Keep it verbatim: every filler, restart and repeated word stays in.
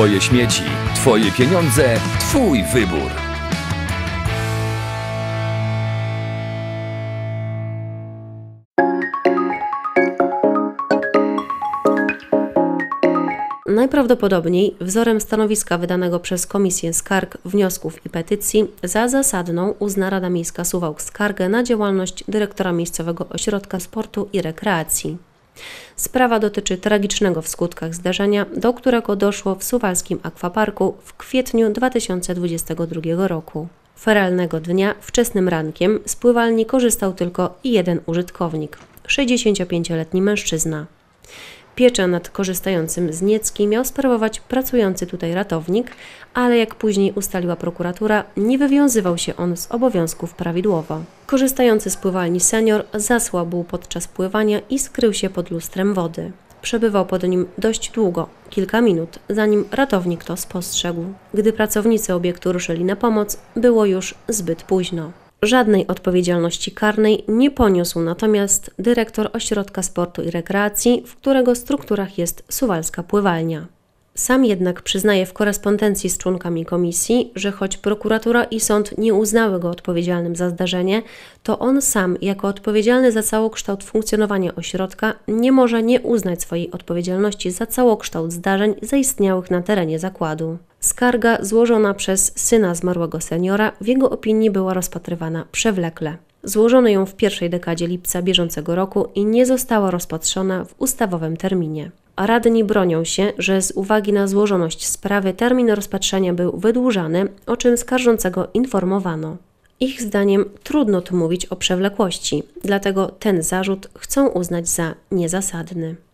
Twoje śmieci, Twoje pieniądze, Twój wybór. Najprawdopodobniej wzorem stanowiska wydanego przez Komisję Skarg, Wniosków i Petycji za zasadną uzna Rada Miejska Suwałk skargę na działalność dyrektora Miejscowego Ośrodka Sportu i Rekreacji. Sprawa dotyczy tragicznego w skutkach zdarzenia, do którego doszło w suwalskim akwaparku w kwietniu dwa tysiące dwudziestego drugiego roku. Feralnego dnia wczesnym rankiem z pływalni korzystał tylko jeden użytkownik – sześćdziesięciopięcioletni mężczyzna. Pieczę nad korzystającym z Niecki miał sprawować pracujący tutaj ratownik, ale jak później ustaliła prokuratura, nie wywiązywał się on z obowiązków prawidłowo. Korzystający z pływalni senior zasłabł podczas pływania i skrył się pod lustrem wody. Przebywał pod nim dość długo, kilka minut, zanim ratownik to spostrzegł. Gdy pracownicy obiektu ruszyli na pomoc, było już zbyt późno. Żadnej odpowiedzialności karnej nie poniósł natomiast dyrektor Ośrodka Sportu i Rekreacji, w którego strukturach jest suwalska pływalnia. Sam jednak przyznaje w korespondencji z członkami komisji, że choć prokuratura i sąd nie uznały go odpowiedzialnym za zdarzenie, to on sam, jako odpowiedzialny za całokształt funkcjonowania ośrodka, nie może nie uznać swojej odpowiedzialności za całokształt zdarzeń zaistniałych na terenie zakładu. Skarga złożona przez syna zmarłego seniora w jego opinii była rozpatrywana przewlekle. Złożono ją w pierwszej dekadzie lipca bieżącego roku i nie została rozpatrzona w ustawowym terminie. A radni bronią się, że z uwagi na złożoność sprawy termin rozpatrzenia był wydłużany, o czym skarżącego informowano. Ich zdaniem trudno tu mówić o przewlekłości, dlatego ten zarzut chcą uznać za niezasadny.